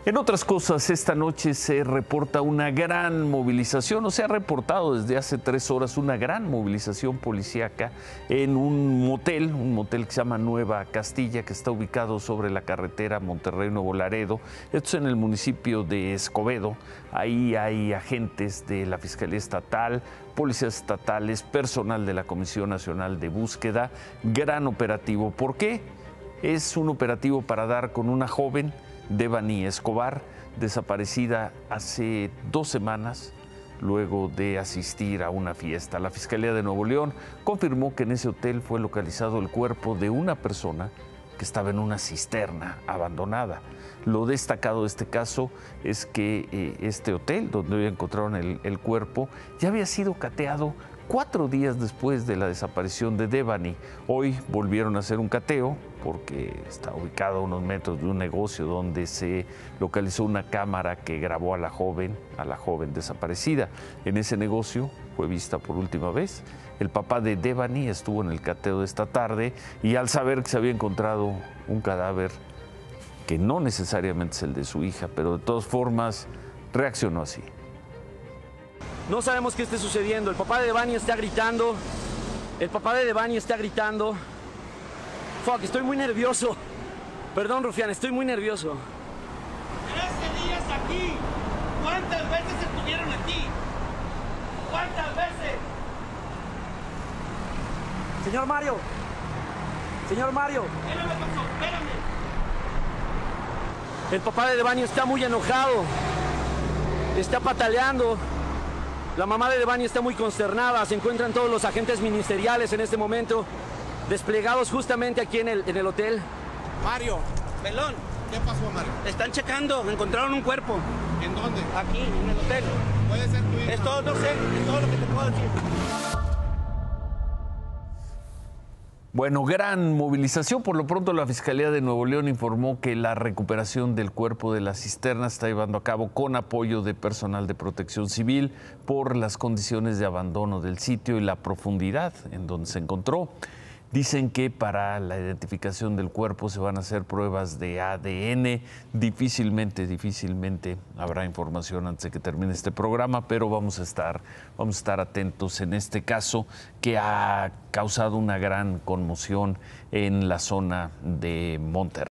En otras cosas, esta noche se reporta una gran movilización, o se ha reportado desde hace 3 horas una gran movilización policíaca en un motel que se llama Nueva Castilla, que está ubicado sobre la carretera Monterrey-Nuevo Laredo. Esto es en el municipio de Escobedo. Ahí hay agentes de la Fiscalía Estatal, policías estatales, personal de la Comisión Nacional de Búsqueda. Gran operativo. ¿Por qué? Es un operativo para dar con una joven, Devani Escobar, desaparecida hace 2 semanas luego de asistir a una fiesta. La Fiscalía de Nuevo León confirmó que en ese hotel fue localizado el cuerpo de una persona que estaba en una cisterna abandonada. Lo destacado de este caso es que este hotel donde hoy encontraron el cuerpo ya había sido cateado 4 días después de la desaparición de Devani. Hoy volvieron a hacer un cateo porque está ubicado a unos metros de un negocio donde se localizó una cámara que grabó a la joven desaparecida. En ese negocio fue vista por última vez. El papá de Devani estuvo en el cateo de esta tarde y al saber que se había encontrado un cadáver que no necesariamente es el de su hija, pero de todas formas reaccionó así. No sabemos qué esté sucediendo. El papá de Devani está gritando. Fuck, estoy muy nervioso. Perdón, Rufián, estoy muy nervioso. 13 días aquí. ¿Cuántas veces estuvieron aquí? ¿Cuántas veces? Señor Mario. ¿Qué no me pasó? Espérame. El papá de Devani está muy enojado. Está pataleando. La mamá de Devani está muy consternada. Se encuentran todos los agentes ministeriales en este momento desplegados justamente aquí en el hotel. Mario, Pelón, ¿qué pasó, Mario? están checando. Encontraron un cuerpo. ¿En dónde? Aquí, en el hotel. Puede ser tu hija. Es todo, no sé, es todo lo que te puedo decir. Bueno, gran movilización. Por lo pronto, la Fiscalía de Nuevo León informó que la recuperación del cuerpo de la cisterna se está llevando a cabo con apoyo de personal de Protección Civil por las condiciones de abandono del sitio y la profundidad en donde se encontró. Dicen que para la identificación del cuerpo se van a hacer pruebas de ADN. Difícilmente habrá información antes de que termine este programa, pero vamos a estar atentos en este caso que ha causado una gran conmoción en la zona de Monterrey.